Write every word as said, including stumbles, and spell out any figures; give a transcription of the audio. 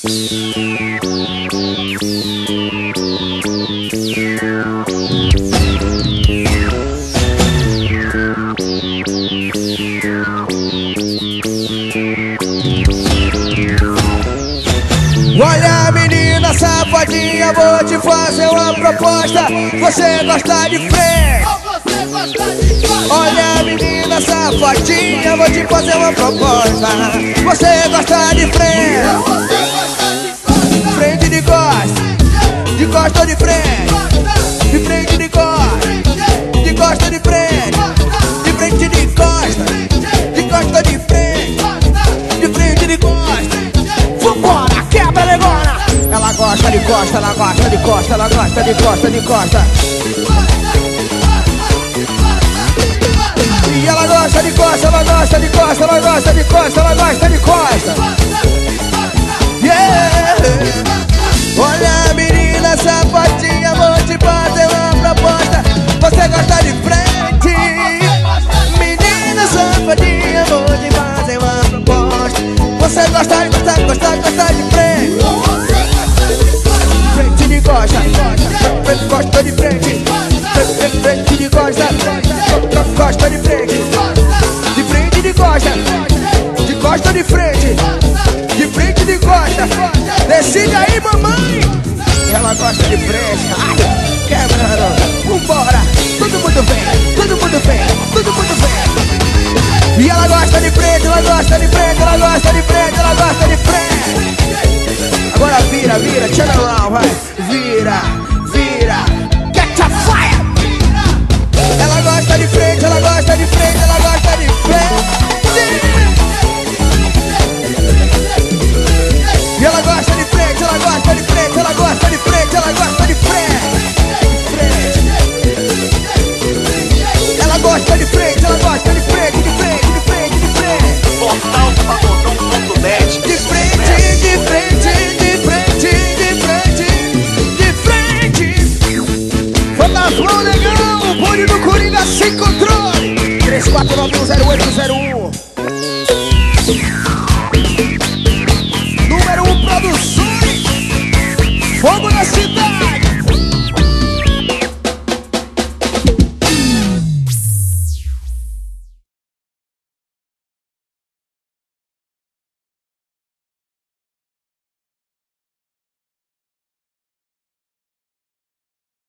Olha, menina safadinha, vou te fazer uma proposta. Você gosta de frente? Olha, menina safadinha, vou te fazer uma proposta. Você gosta de frente? Frente de costa, de costa ou de frente? De frente de costa, de costa ou de frente? De frente de costa, de costa ou de frente? De frente de costa. Vambora, quebra negona. Ela gosta de costa, ela gosta de costa, ela gosta de costa, de costa. E ela gosta de costa, ela gosta de costa, ela gosta de costa, ela gosta de costa. Yeah! Olha, menina safadinha, vou te fazer uma proposta. Você gosta de frente? Menina safadinha, vou te fazer uma proposta. Você gosta de gostar, gostar, gostar de frente? Frente de costa, frente, costa de frente. Frente de costa, costa de frente. De frente de costa, de costa de frente. De frente de costa. Decide aí, mamãe. Ela gosta de frente. Ai, quebrando. Vambora. Todo mundo vem, todo mundo vem, todo mundo vem. E ela gosta de frente, ela gosta de frente, ela gosta de frente, ela gosta de frente. Agora vira, vira, turn around, vai. Vira, vira. Get a fire. Ela gosta de frente, ela gosta de frente, ela gosta de frente. E ela gosta de frente, ela gosta de frente, ela gosta de frente, ela gosta de frente. Ela gosta de frente, ela gosta de frente, de frente, de frente, de frente. Portal Sabotão ponto net. De frente, de frente, de frente, de frente, de frente. Fantasmão legal, o bonde do Coringa sem controle. três quatro nove um zero oito zero um.